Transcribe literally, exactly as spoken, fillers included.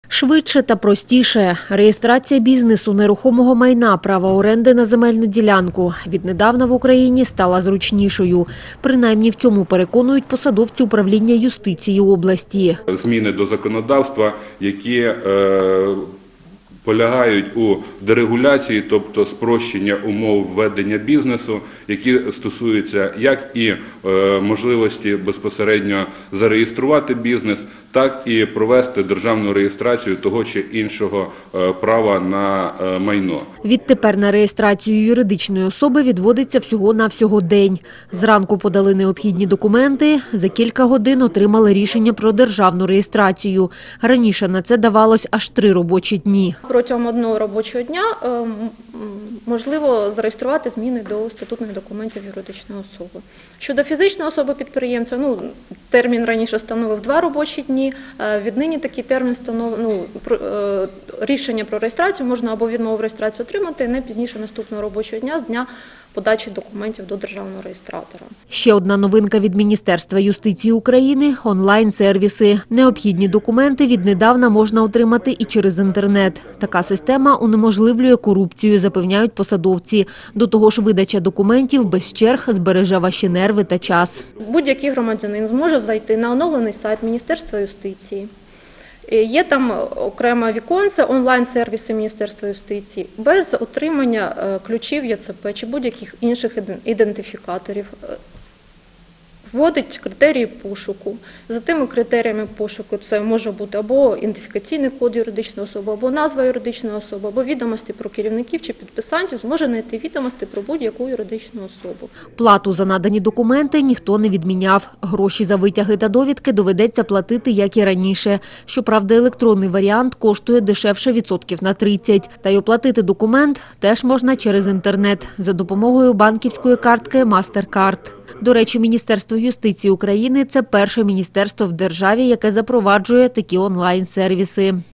Швидше та простіше. Реєстрація бізнесу, нерухомого майна, права оренди на земельну ділянку віднедавна в Україні стала зручнішою. Принаймні в цьому переконують посадовці управління юстиції області. Зміни до законодавства, які е, полягають у дерегуляції, тобто спрощення умов ведення бізнесу, які стосуються як і е, можливості безпосередньо зареєструвати бізнес, так і провести державну реєстрацію того чи іншого е, права на е, майно. Відтепер на реєстрацію юридичної особи відводиться всього-навсього день. Зранку подали необхідні документи, за кілька годин отримали рішення про державну реєстрацію. Раніше на це давалось аж три робочі дні. Протягом одного робочого дня можливо зареєструвати зміни до статутних документів юридичної особи. Щодо фізичної особи-підприємця, ну, термін раніше становив два робочі дні, віднині такий термін станов... ну, рішення про реєстрацію можна або відмову в реєстрацію отримати не пізніше наступного робочого дня з дня подачі документів до державного реєстратора. Ще одна новинка від Міністерства юстиції України – онлайн-сервіси. Необхідні документи віднедавна можна отримати і через інтернет. Така система унеможливлює корупцію, запевняють посадовці. До того ж, видача документів без черг збереже ваші нерви та час. Будь-який громадянин зможе зайти на оновлений сайт Міністерства юстиції. Є там окреме віконце онлайн-сервіси Міністерства юстиції без отримання ключів Є Це Пе чи будь-яких інших ідентифікаторів. Вводить критерії пошуку. За тими критеріями пошуку це може бути або ідентифікаційний код юридичної особи, або назва юридичної особи, або відомості про керівників чи підписантів, зможе знайти відомості про будь-яку юридичну особу. Плату за надані документи ніхто не відміняв. Гроші за витяги та довідки доведеться платити, як і раніше. Щоправда, електронний варіант коштує дешевше відсотків на тридцять. Та й оплатити документ теж можна через інтернет за допомогою банківської картки «Мастеркард». До речі, Міністерство юстиції України – це перше міністерство в державі, яке запроваджує такі онлайн-сервіси.